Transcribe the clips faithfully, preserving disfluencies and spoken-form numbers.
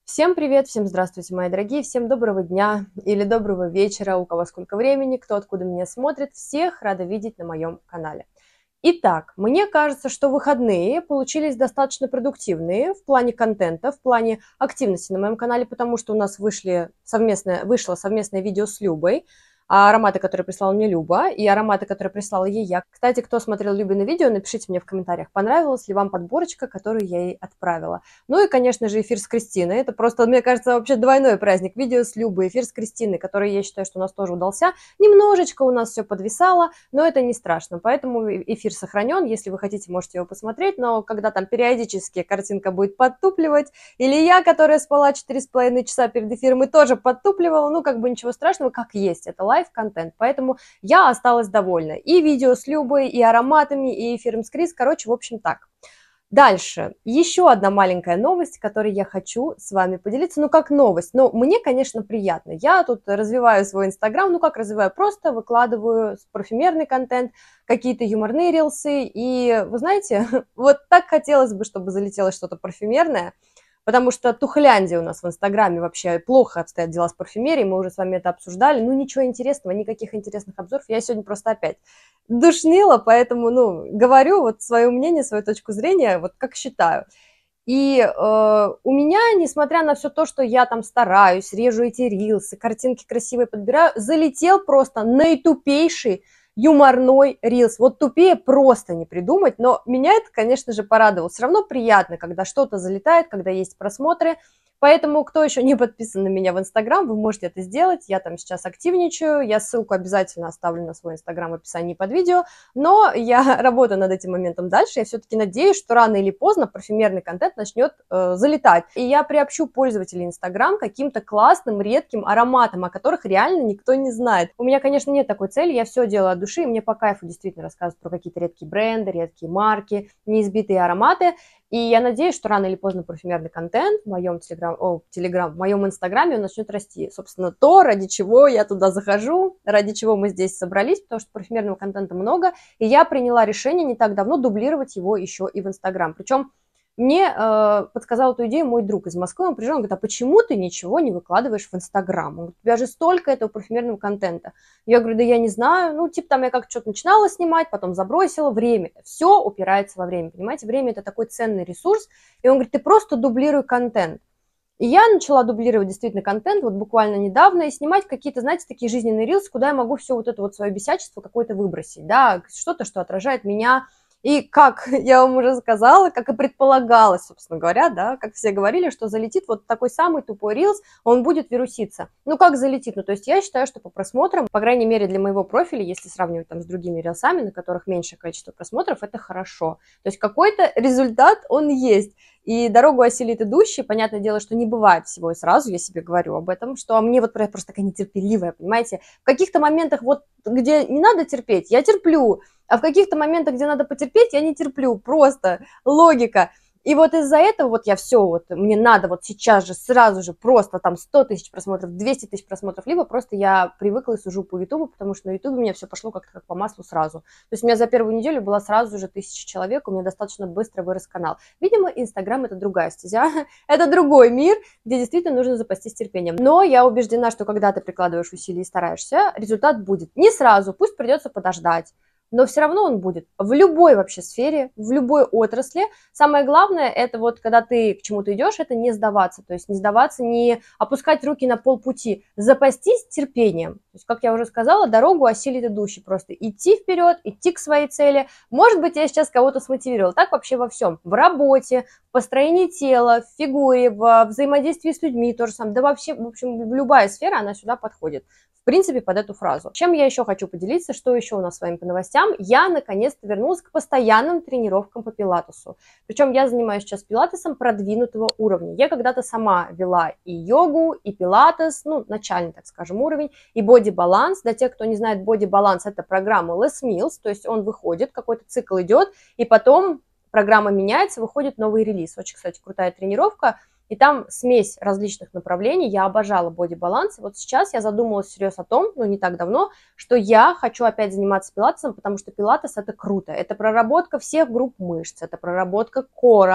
Всем привет, всем здравствуйте, мои дорогие, всем доброго дня или доброго вечера, у кого сколько времени, кто откуда меня смотрит, всех рада видеть на моем канале. Итак, мне кажется, что выходные получились достаточно продуктивные в плане контента, в плане активности на моем канале, потому что у нас вышли совместное, вышло совместное видео с Любой, а ароматы, которые прислала мне Люба, и ароматы, которые прислала ей я. Кстати, кто смотрел Любины видео, напишите мне в комментариях, понравилась ли вам подборочка, которую я ей отправила. Ну и, конечно же, эфир с Кристиной. Это просто, мне кажется, вообще двойной праздник. Видео с Любой, эфир с Кристиной, который, я считаю, что у нас тоже удался. Немножечко у нас все подвисало, но это не страшно. Поэтому эфир сохранен. Если вы хотите, можете его посмотреть. Но когда там периодически картинка будет подтупливать, или я, которая спала четыре с половиной часа перед эфиром и тоже подтупливала, ну, как бы ничего страшного, как есть. Это лайв-контент. Поэтому я осталась довольна. И видео с Любой, и ароматами, и эфиром с Крис. Короче, в общем, так. Дальше. Еще одна маленькая новость, которой я хочу с вами поделиться. Ну, как новость, но мне, конечно, приятно. Я тут развиваю свой Инстаграм. Ну, как развиваю? Просто выкладываю парфюмерный контент, какие-то юморные рилсы. И, вы знаете, вот так хотелось бы, чтобы залетело что-то парфюмерное. Потому что тухляндия у нас в Инстаграме вообще плохо обстоят дела с парфюмерией, мы уже с вами это обсуждали. Ну, ничего интересного, никаких интересных обзоров. Я сегодня просто опять душнила, поэтому, ну, говорю вот свое мнение, свою точку зрения, вот как считаю. И э, у меня, несмотря на все то, что я там стараюсь, режу эти рилсы, картинки красивые подбираю, залетел просто наитупейший юморной рилс. Вот тупее просто не придумать, но меня это, конечно же, порадовало. Все равно приятно, когда что-то залетает, когда есть просмотры. Поэтому, кто еще не подписан на меня в Инстаграм, вы можете это сделать. Я там сейчас активничаю. Я ссылку обязательно оставлю на свой Инстаграм в описании под видео. Но я работаю над этим моментом дальше. Я все-таки надеюсь, что рано или поздно парфюмерный контент начнет э, залетать. И я приобщу пользователей Инстаграм каким-то классным, редким ароматом, о которых реально никто не знает. У меня, конечно, нет такой цели. Я все делаю от души. И мне по кайфу действительно рассказывать про какие-то редкие бренды, редкие марки, неизбитые ароматы. И я надеюсь, что рано или поздно парфюмерный контент в моем телеграм, о, телеграм, в моем инстаграме он начнет расти. Собственно, то, ради чего я туда захожу, ради чего мы здесь собрались, потому что парфюмерного контента много, и я приняла решение не так давно дублировать его еще и в Инстаграм. Причем мне э, подсказал эту идею мой друг из Москвы, он приезжал, он говорит, а почему ты ничего не выкладываешь в Инстаграм? Он говорит, у тебя же столько этого парфюмерного контента. Я говорю, да я не знаю, ну, типа там я как-то что-то начинала снимать, потом забросила, время. Все упирается во время, понимаете? Время – это такой ценный ресурс, и он говорит, ты просто дублируй контент. И я начала дублировать действительно контент вот буквально недавно и снимать какие-то, знаете, такие жизненные рилсы, куда я могу все вот это вот свое бесячество какое-то выбросить, да, что-то, что отражает меня. И как я вам уже сказала, как и предполагалось, собственно говоря, да, как все говорили, что залетит вот такой самый тупой рилс, он будет вируситься. Ну, как залетит? Ну, то есть я считаю, что по просмотрам, по крайней мере, для моего профиля, если сравнивать там с другими рилсами, на которых меньшее количество просмотров, это хорошо. То есть какой-то результат он есть. И дорогу осилит идущий, понятное дело, что не бывает всего и сразу, я себе говорю об этом, что мне вот просто такая нетерпеливая, понимаете, в каких-то моментах вот, где не надо терпеть, я терплю, а в каких-то моментах, где надо потерпеть, я не терплю, просто логика. И вот из-за этого вот я все, вот мне надо вот сейчас же, сразу же просто там сто тысяч просмотров, двести тысяч просмотров, либо просто я привыкла и сужу по Ютубу, потому что на Ютубе у меня все пошло как-то как по маслу сразу. То есть у меня за первую неделю было сразу же тысяча человек, у меня достаточно быстро вырос канал. Видимо, Инстаграм это другая стезя, это другой мир, где действительно нужно запастись терпением. Но я убеждена, что когда ты прикладываешь усилия и стараешься, результат будет не сразу, пусть придется подождать. Но все равно он будет в любой вообще сфере, в любой отрасли. Самое главное, это вот когда ты к чему-то идешь, это не сдаваться. То есть не сдаваться, не опускать руки на полпути, запастись терпением. То есть, как я уже сказала, дорогу осилит идущий. Просто идти вперед, идти к своей цели. Может быть, я сейчас кого-то смотивировала. Так вообще во всем. В работе, в построении тела, в фигуре, в взаимодействии с людьми тоже самое. Да вообще, в общем, любая сфера, она сюда подходит. В принципе, под эту фразу. Чем я еще хочу поделиться, что еще у нас с вами по новостям? Я наконец-то вернулась к постоянным тренировкам по пилатесу. Причем я занимаюсь сейчас пилатесом продвинутого уровня. Я когда-то сама вела и йогу, и пилатес, ну, начальный, так скажем, уровень, и боди-баланс. Для тех, кто не знает, боди-баланс – это программа Les Mills, то есть он выходит, какой-то цикл идет, и потом программа меняется, выходит новый релиз. Очень, кстати, крутая тренировка. И там смесь различных направлений, я обожала боди-баланс. Вот сейчас я задумалась всерьез о том, ну не так давно, что я хочу опять заниматься пилатесом, потому что пилатес это круто. Это проработка всех групп мышц, это проработка кора,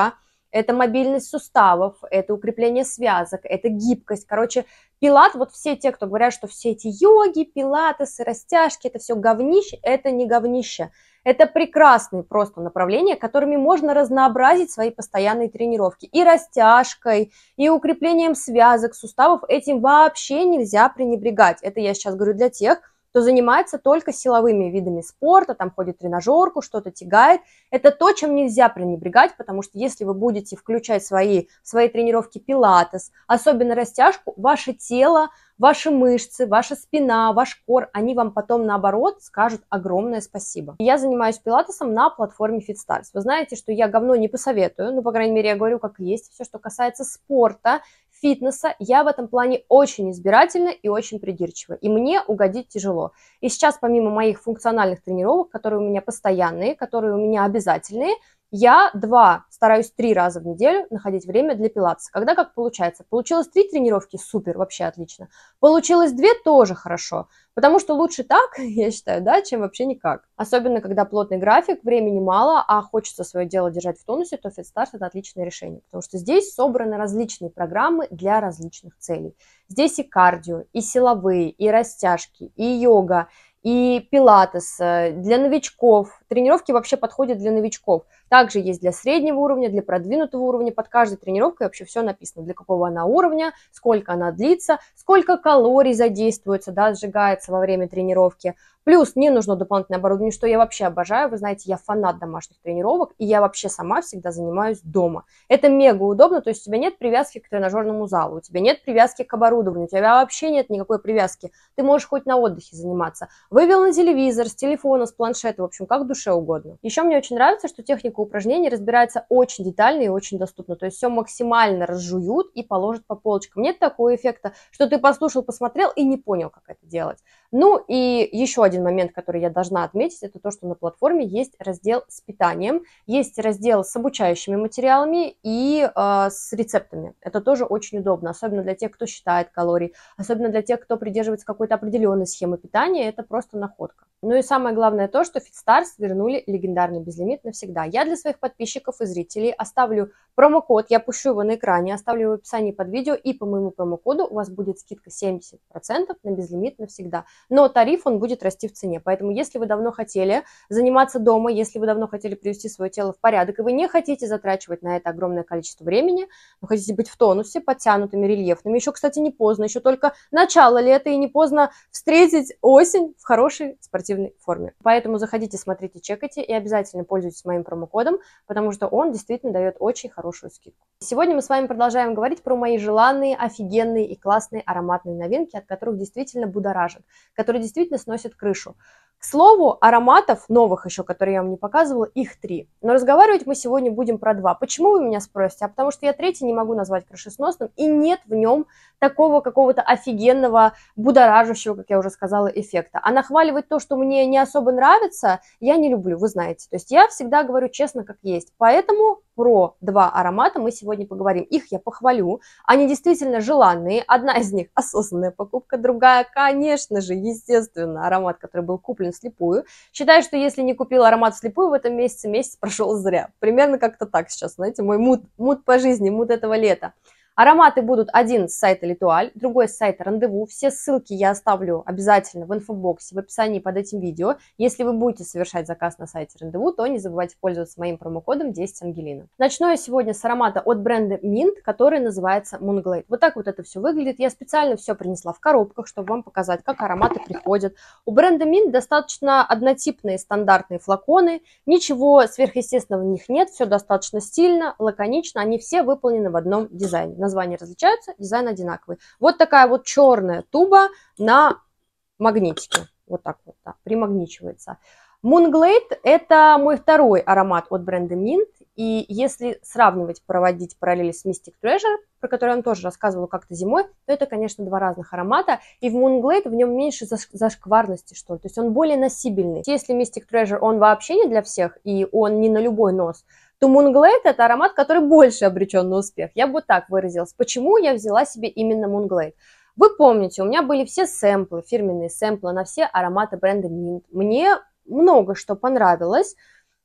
это мобильность суставов, это укрепление связок, это гибкость. Короче, пилат, вот все те, кто говорят, что все эти йоги, пилатесы, растяжки, это все говнище, это не говнище. Это прекрасные просто направления, которыми можно разнообразить свои постоянные тренировки. И растяжкой, и укреплением связок, суставов. Этим вообще нельзя пренебрегать. Это я сейчас говорю для тех, кто занимается только силовыми видами спорта, там ходит в тренажерку, что-то тягает. Это то, чем нельзя пренебрегать, потому что если вы будете включать свои, свои тренировки пилатес, особенно растяжку, ваше тело, ваши мышцы, ваша спина, ваш кор, они вам потом наоборот скажут огромное спасибо. Я занимаюсь пилатесом на платформе FitStars. Вы знаете, что я говно не посоветую, ну, по крайней мере, я говорю, как есть. Все, что касается спорта, фитнеса, я в этом плане очень избирательна и очень придирчива, и мне угодить тяжело. И сейчас, помимо моих функциональных тренировок, которые у меня постоянные, которые у меня обязательные, я два, стараюсь три раза в неделю находить время для пилатеса. Когда как получается? Получилось три тренировки? Супер, вообще отлично. Получилось две? Тоже хорошо. Потому что лучше так, я считаю, да, чем вообще никак. Особенно, когда плотный график, времени мало, а хочется свое дело держать в тонусе, то FitStars – это отличное решение. Потому что здесь собраны различные программы для различных целей. Здесь и кардио, и силовые, и растяжки, и йога, и пилатес для новичков. Тренировки вообще подходят для новичков. Также есть для среднего уровня, для продвинутого уровня. Под каждой тренировкой вообще все написано, для какого она уровня, сколько она длится, сколько калорий задействуется, да, сжигается во время тренировки. Плюс не нужно дополнительное оборудование, что я вообще обожаю. Вы знаете, я фанат домашних тренировок, и я вообще сама всегда занимаюсь дома. Это мега удобно, то есть у тебя нет привязки к тренажерному залу, у тебя нет привязки к оборудованию, у тебя вообще нет никакой привязки. Ты можешь хоть на отдыхе заниматься. Вывел на телевизор, с телефона, с планшета, в общем, как душе угодно. Еще мне очень нравится, что техника упражнений разбирается очень детально и очень доступно. То есть все максимально разжуют и положат по полочкам. Нет такого эффекта, что ты послушал, посмотрел и не понял, как это делать. Ну и еще один момент, который я должна отметить, это то, что на платформе есть раздел с питанием, есть раздел с обучающими материалами и э, с рецептами. Это тоже очень удобно, особенно для тех, кто считает калорий, особенно для тех, кто придерживается какой-то определенной схемы питания, это просто находка. Ну и самое главное то, что FitStars вернули легендарный безлимит навсегда. Я для своих подписчиков и зрителей оставлю промокод, я пущу его на экране, оставлю его в описании под видео, и по моему промокоду у вас будет скидка семьдесят процентов на безлимит навсегда. Но тариф он будет расти в цене, поэтому если вы давно хотели заниматься дома, если вы давно хотели привести свое тело в порядок, и вы не хотите затрачивать на это огромное количество времени, вы хотите быть в тонусе, подтянутыми, рельефными, еще, кстати, не поздно, еще только начало лета, и не поздно встретить осень в хорошей спортивной форме. Поэтому заходите, смотрите, чекайте, и обязательно пользуйтесь моим промокодом, потому что он действительно дает очень хорошую скидку. Сегодня мы с вами продолжаем говорить про мои желанные, офигенные и классные ароматные новинки, от которых действительно будоражат, которые действительно сносят крышу. К слову, ароматов новых еще, которые я вам не показывала, их три. Но разговаривать мы сегодня будем про два. Почему вы меня спросите? А потому что я третий не могу назвать крышесносным, и нет в нем такого какого-то офигенного, будоражащего, как я уже сказала, эффекта. А нахваливать то, что мне не особо нравится, я не люблю, вы знаете. То есть я всегда говорю честно, как есть. Поэтому про два аромата мы сегодня поговорим. Их я похвалю. Они действительно желанные. Одна из них осознанная покупка, другая, конечно же, естественно, аромат, который был куплен вслепую. Считаю, что если не купил аромат вслепую в этом месяце, месяц прошел зря. Примерно как-то так сейчас, знаете, мой мут, мут по жизни, мут этого лета. Ароматы будут один с сайта Литуаль, другой с сайта Рандеву. Все ссылки я оставлю обязательно в инфобоксе, в описании под этим видео. Если вы будете совершать заказ на сайте Рандеву, то не забывайте пользоваться моим промокодом десять Ангелина. Начну я сегодня с аромата от бренда Mint, который называется Moonglade. Вот так вот это все выглядит. Я специально все принесла в коробках, чтобы вам показать, как ароматы приходят. У бренда Mint достаточно однотипные стандартные флаконы. Ничего сверхъестественного в них нет. Все достаточно стильно, лаконично. Они все выполнены в одном дизайне. Названия различаются, дизайн одинаковый. Вот такая вот черная туба на магнитике. Вот так вот, да, примагничивается. Moonglade – это мой второй аромат от бренда Mint. И если сравнивать, проводить параллели с Mystic Treasure, про который я вам тоже рассказывала как-то зимой, то это, конечно, два разных аромата. И в Moonglade в нем меньше зашкварности, что ли. То есть он более носибельный. Если Mystic Treasure, он вообще не для всех, и он не на любой нос, то Moonglade – это аромат, который больше обречен на успех. Я бы вот так выразилась. Почему я взяла себе именно Moonglade? Вы помните, у меня были все сэмплы, фирменные сэмплы на все ароматы бренда Mint. Мне много что понравилось.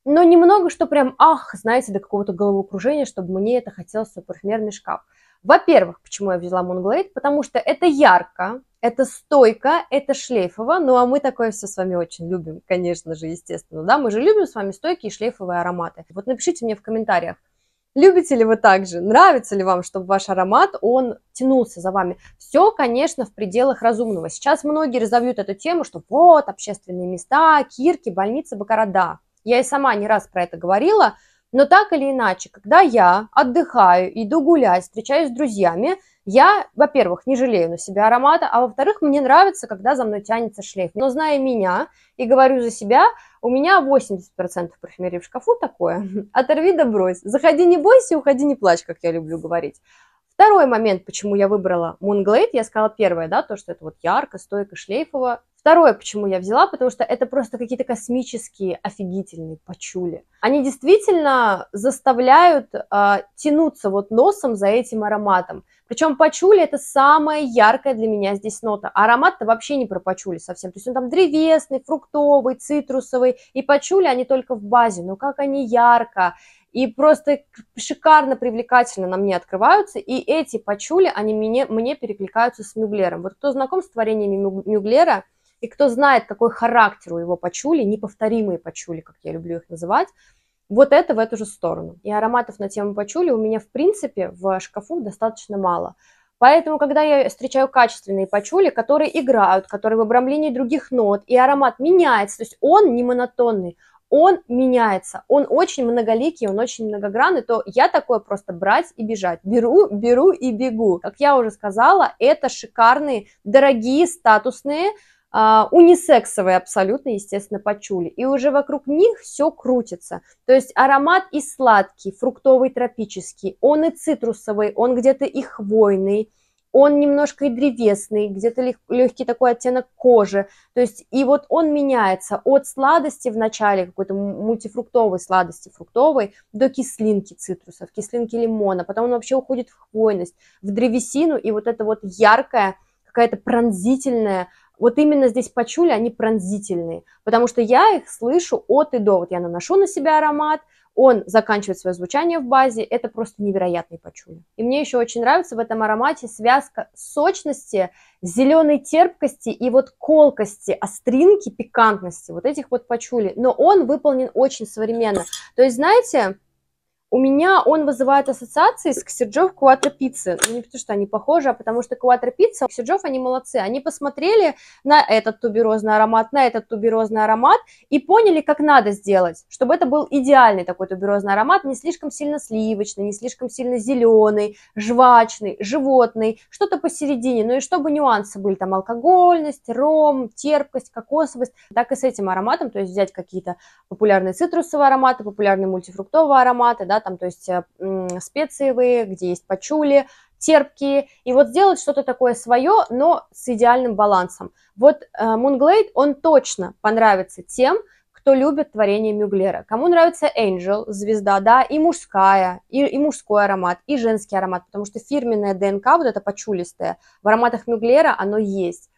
но немного, что прям, ах, знаете, до какого-то головокружения, чтобы мне это хотелось в парфюмерный шкаф. Во-первых, почему я взяла Moonglade? Потому что это ярко, это стойко, это шлейфово, ну а мы такое все с вами очень любим, конечно же, естественно, да, мы же любим с вами стойкие шлейфовые ароматы. Вот напишите мне в комментариях, любите ли вы также, нравится ли вам, чтобы ваш аромат, он тянулся за вами. Все, конечно, в пределах разумного. Сейчас многие разовьют эту тему, что вот, общественные места, кирки, больницы, бакара, да. Я и сама не раз про это говорила, но так или иначе, когда я отдыхаю, иду гулять, встречаюсь с друзьями, я, во-первых, не жалею на себя аромата, а во-вторых, мне нравится, когда за мной тянется шлейф. Но зная меня и говорю за себя, у меня восемьдесят процентов парфюмерии в шкафу такое. Оторви да брось. Заходи не бойся, уходи не плачь, как я люблю говорить. Второй момент, почему я выбрала Moonglade, я сказала первое, да, то, что это вот ярко, стойко, шлейфово. Второе, почему я взяла, потому что это просто какие-то космические, офигительные пачули. Они действительно заставляют э, тянуться вот носом за этим ароматом. Причем пачули это самая яркая для меня здесь нота. А аромат-то вообще не про пачули совсем. То есть он там древесный, фруктовый, цитрусовый. И пачули они только в базе. Но как они ярко и просто шикарно, привлекательно на мне открываются. И эти пачули, они мне, мне перекликаются с Мюглером. Вот кто знаком с творениями Мюглера, и кто знает, какой характер у его пачули, неповторимые пачули, как я люблю их называть, вот это в эту же сторону. И ароматов на тему пачули у меня, в принципе, в шкафу достаточно мало. Поэтому, когда я встречаю качественные пачули, которые играют, которые в обрамлении других нот, и аромат меняется, то есть он не монотонный, он меняется, он очень многоликий, он очень многогранный, то я такое просто брать и бежать. Беру, беру и бегу. Как я уже сказала, это шикарные, дорогие, статусные, Uh, унисексовые абсолютно, естественно, пачули. И уже вокруг них все крутится. То есть аромат и сладкий, фруктовый, тропический, он и цитрусовый, он где-то и хвойный, он немножко и древесный, где-то легкий такой оттенок кожи. То есть и вот он меняется от сладости в начале, какой-то мультифруктовой сладости фруктовой, до кислинки цитрусов, кислинки лимона. Потом он вообще уходит в хвойность, в древесину, и вот это вот яркая, какая-то пронзительная. Вот именно здесь пачули, они пронзительные, потому что я их слышу от и до. Вот я наношу на себя аромат, он заканчивает свое звучание в базе, это просто невероятный пачули. И мне еще очень нравится в этом аромате связка сочности, зеленой терпкости и вот колкости, остринки, пикантности, вот этих вот пачули. Но он выполнен очень современно. То есть, знаете... У меня он вызывает ассоциации с Ксерджов Куатро Пиццы. Ну, не потому что они похожи, а потому что Куатро Пицца, Ксерджов, они молодцы. Они посмотрели на этот туберозный аромат, на этот туберозный аромат и поняли, как надо сделать, чтобы это был идеальный такой туберозный аромат, не слишком сильно сливочный, не слишком сильно зеленый, жвачный, животный, что-то посередине. Ну и чтобы нюансы были, там алкогольность, ром, терпкость, кокосовость. Так и с этим ароматом, то есть взять какие-то популярные цитрусовые ароматы, популярные мультифруктовые ароматы, да, там, то есть м, специевые, где есть пачули, терпкие, и вот сделать что-то такое свое, но с идеальным балансом. Вот э, Moonglade, он точно понравится тем, кто любит творение Мюглера. Кому нравится Angel, звезда, да, и мужская, и, и мужской аромат, и женский аромат, потому что фирменная ДНК, вот это пачулистая, в ароматах Мюглера оно есть.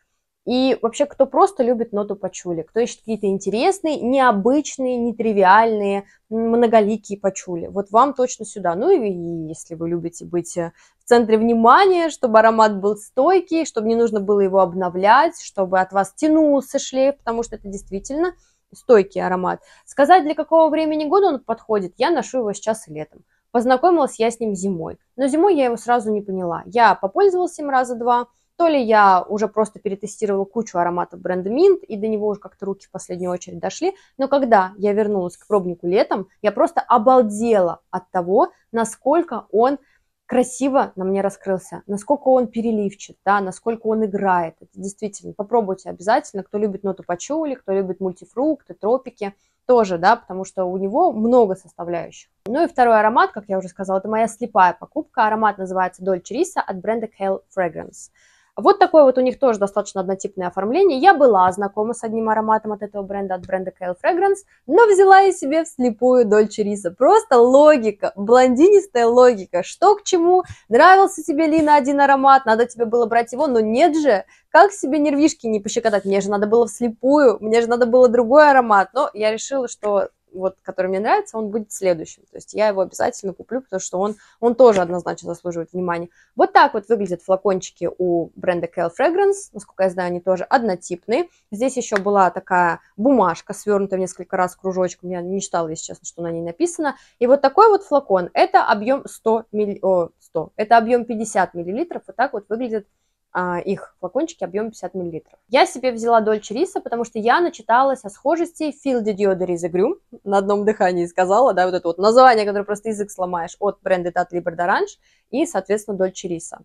И вообще, кто просто любит ноту пачули, кто ищет какие-то интересные, необычные, нетривиальные, многоликие пачули, вот вам точно сюда. Ну и если вы любите быть в центре внимания, чтобы аромат был стойкий, чтобы не нужно было его обновлять, чтобы от вас тянулся шлейф, потому что это действительно стойкий аромат. Сказать, для какого времени года он подходит, я ношу его сейчас и летом. Познакомилась я с ним зимой, но зимой я его сразу не поняла. Я попользовалась им раза два, то ли я уже просто перетестировала кучу ароматов бренда Mint, и до него уже как-то руки в последнюю очередь дошли. Но когда я вернулась к пробнику летом, я просто обалдела от того, насколько он красиво на мне раскрылся, насколько он переливчат, да, насколько он играет. Это действительно, попробуйте обязательно, кто любит ноту пачули, кто любит мультифрукты, тропики, тоже, да, потому что у него много составляющих. Ну и второй аромат, как я уже сказала, это моя слепая покупка. Аромат называется Dolce Risa от бренда Kale Fragrance. Вот такое вот у них тоже достаточно однотипное оформление. Я была знакома с одним ароматом от этого бренда, от бренда Kale Fragrance, но взяла я себе вслепую Dolce Risa. Просто логика, блондинистая логика. Что к чему? Нравился тебе, Лина, один аромат, надо тебе было брать его, но нет же. Как себе нервишки не пощекотать? Мне же надо было вслепую, мне же надо было другой аромат. Но я решила, что вот, который мне нравится, он будет следующим. То есть я его обязательно куплю, потому что он, он тоже однозначно заслуживает внимания. Вот так вот выглядят флакончики у бренда Kale Fragrance. Насколько я знаю, они тоже однотипные. Здесь еще была такая бумажка, свернутая в несколько раз кружочком. Я не читала, если честно, что на ней написано. И вот такой вот флакон. Это объем сто милли... О, сто. Это объем пятьдесят миллилитров. Вот так вот выглядит а, их флакончики объем пятьдесят миллилитров. Я себе взяла Dolce Risa, потому что я начиталась о схожести Fil de Dieu de Risegrum. На одном дыхании сказала, да, вот это вот название, которое просто язык сломаешь, от бренда Tat Libre d'Orange и, соответственно, Dolce Risa.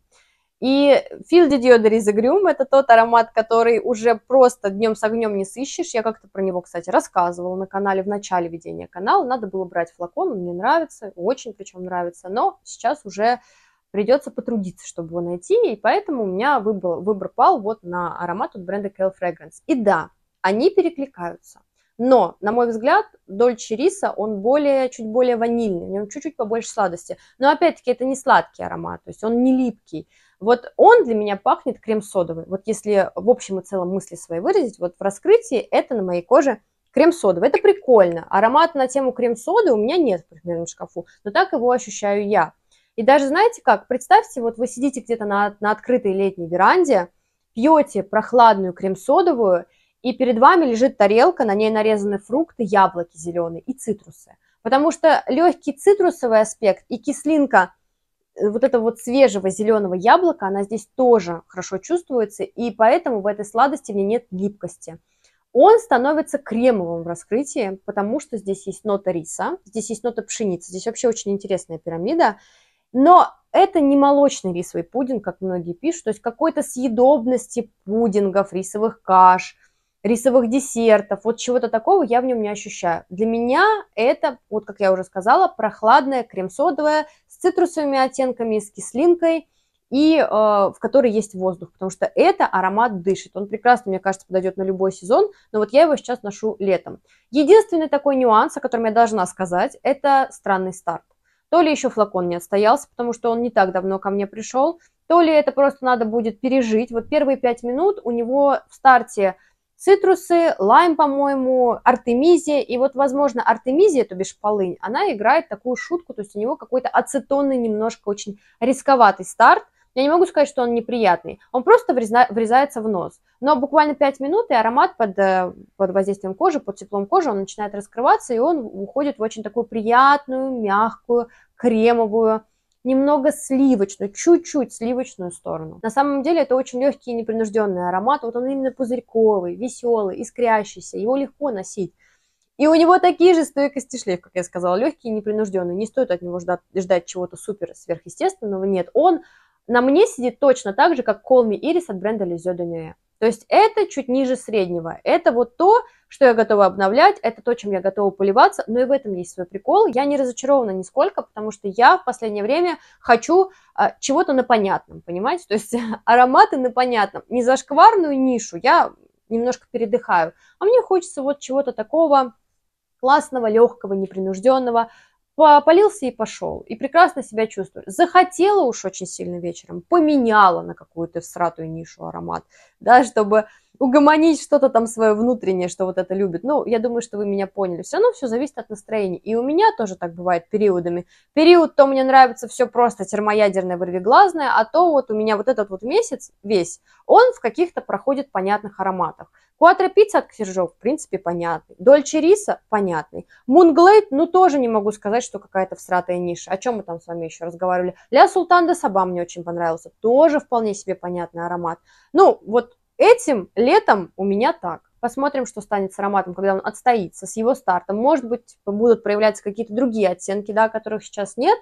И Fil de Dieu de Risegrum – это тот аромат, который уже просто днем с огнем не сыщешь. Я как-то про него, кстати, рассказывала на канале в начале ведения канала. Надо было брать флакон, он мне нравится, очень причем нравится, но сейчас уже придется потрудиться, чтобы его найти, и поэтому у меня выбор, выбор пал вот на аромат от бренда Kale Fragrance. И да, они перекликаются. Но, на мой взгляд, Dolce Risa, он более, чуть более ванильный, в нем чуть-чуть побольше сладости. Но, опять-таки, это не сладкий аромат, то есть он не липкий. Вот он для меня пахнет крем-содовый. Вот если в общем и целом мысли свои выразить, вот в раскрытии это на моей коже крем-содовый. Это прикольно. Аромата на тему крем-соды у меня нет в парфюмерном шкафу, но так его ощущаю я. И даже, знаете как, представьте, вот вы сидите где-то на, на открытой летней веранде, пьете прохладную крем-содовую, и перед вами лежит тарелка, на ней нарезаны фрукты, яблоки зеленые и цитрусы. Потому что легкий цитрусовый аспект и кислинка вот этого вот свежего зеленого яблока, она здесь тоже хорошо чувствуется, и поэтому в этой сладости в ней нет липкости. Он становится кремовым в раскрытии, потому что здесь есть нота риса, здесь есть нота пшеницы, здесь вообще очень интересная пирамида. Но это не молочный рисовый пудинг, как многие пишут, то есть какой-то съедобности пудингов, рисовых каш, рисовых десертов, вот чего-то такого я в нем не ощущаю. Для меня это, вот как я уже сказала, прохладная крем-содовая с цитрусовыми оттенками, с кислинкой, и э, в которой есть воздух, потому что это аромат дышит. Он прекрасно, мне кажется, подойдет на любой сезон, но вот я его сейчас ношу летом. Единственный такой нюанс, о котором я должна сказать, это странный старт. То ли еще флакон не отстоялся, потому что он не так давно ко мне пришел, то ли это просто надо будет пережить. Вот первые пять минут у него в старте цитрусы, лайм, по-моему, артемизия. И вот, возможно, артемизия, то бишь полынь, она играет такую шутку, то есть у него какой-то ацетонный, немножко очень рисковатый старт. Я не могу сказать, что он неприятный, он просто врезается в нос. Но буквально пять минут, и аромат под, под воздействием кожи, под теплом кожи, он начинает раскрываться, и он уходит в очень такую приятную, мягкую, кремовую, немного сливочную, чуть-чуть сливочную сторону. На самом деле это очень легкий и непринужденный аромат, вот он именно пузырьковый, веселый, искрящийся, его легко носить. И у него такие же стойкости шлейф, как я сказала, легкий и непринужденный, не стоит от него ждать, ждать чего-то супер сверхъестественного, нет, он на мне сидит точно так же, как Call Me Iris от бренда Les Yeux de Nuit. То есть это чуть ниже среднего. Это вот то, что я готова обновлять, это то, чем я готова поливаться, но и в этом есть свой прикол. Я не разочарована нисколько, потому что я в последнее время хочу а, чего-то на понятном, понимаете? То есть ароматы на понятном. Не зашкварную нишу я немножко передыхаю, а мне хочется вот чего-то такого классного, легкого, непринужденного. Полился и пошел, и прекрасно себя чувствую. Захотела уж очень сильно вечером, поменяла на какую-то всратую нишу аромат, да, чтобы угомонить что-то там свое внутреннее, что вот это любит. Ну, я думаю, что вы меня поняли. Все равно все зависит от настроения. И у меня тоже так бывает периодами. Период, то мне нравится все просто термоядерное, вырвиглазное, а то вот у меня вот этот вот месяц весь, он в каких-то проходит понятных ароматах. Quattro Pizza от Ксержо, в принципе, понятный. Dolce Risa понятный. Moonglade, ну, тоже не могу сказать, что какая-то всратая ниша. О чем мы там с вами еще разговаривали? Ля Султан де Саба мне очень понравился. Тоже вполне себе понятный аромат. Ну, вот этим летом у меня так. Посмотрим, что станет с ароматом, когда он отстоится, с его стартом. Может быть, будут проявляться какие-то другие оттенки, да, которых сейчас нет.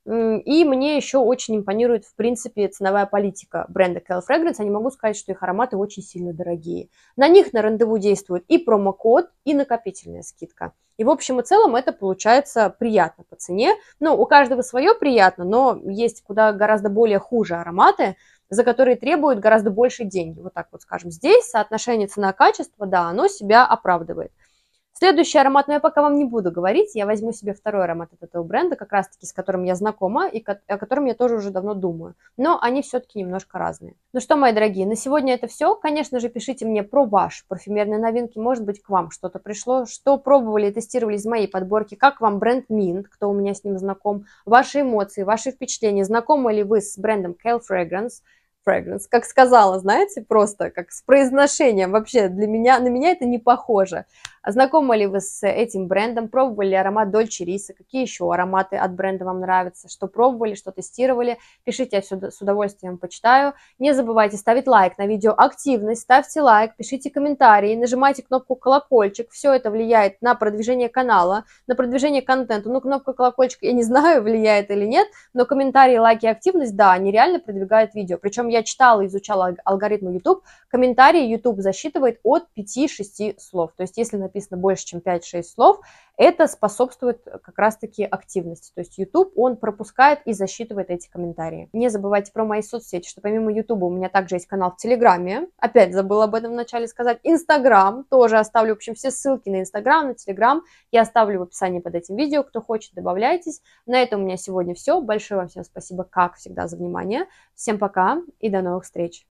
И мне еще очень импонирует, в принципе, ценовая политика бренда Kale Fragrance. Я не могу сказать, что их ароматы очень сильно дорогие. На них на рандеву действует и промокод, и накопительная скидка. И в общем и целом это получается приятно по цене. Ну, у каждого свое приятно, но есть куда гораздо более хуже ароматы, за которые требуют гораздо больше денег. Вот так вот скажем. Здесь соотношение цена-качество, да, оно себя оправдывает. Следующий аромат, но я пока вам не буду говорить, я возьму себе второй аромат от этого бренда, как раз-таки с которым я знакома и о котором я тоже уже давно думаю. Но они все-таки немножко разные. Ну что, мои дорогие, на сегодня это все. Конечно же, пишите мне про ваши парфюмерные новинки. Может быть, к вам что-то пришло, что пробовали и тестировали из моей подборки, как вам бренд Mint, кто у меня с ним знаком, ваши эмоции, ваши впечатления, знакомы ли вы с брендом Kale Fragrance, Fragrance, как сказала, знаете, просто как с произношением, вообще для меня, на меня это не похоже. А знакомы ли вы с этим брендом, пробовали ли аромат Dolce Risa, какие еще ароматы от бренда вам нравятся, что пробовали, что тестировали, пишите, я с удовольствием почитаю. Не забывайте ставить лайк на видео активность, ставьте лайк, пишите комментарии, нажимайте кнопку колокольчик, все это влияет на продвижение канала, на продвижение контента. Ну, кнопка колокольчик, я не знаю, влияет или нет, но комментарии, лайки, активность, да, они реально продвигают видео. Причем я читала, изучала алгоритмы YouTube, комментарии YouTube засчитывает от пяти-шести слов. То есть, если написано больше, чем пять-шесть слов, это способствует как раз-таки активности. То есть YouTube, он пропускает и засчитывает эти комментарии. Не забывайте про мои соцсети, что помимо YouTube у меня также есть канал в Телеграме. Опять забыла об этом вначале сказать. Инстаграм, тоже оставлю, в общем, все ссылки на Инстаграм, на Телеграм. Я оставлю в описании под этим видео. Кто хочет, добавляйтесь. На этом у меня сегодня все. Большое вам всем спасибо, как всегда, за внимание. Всем пока и до новых встреч.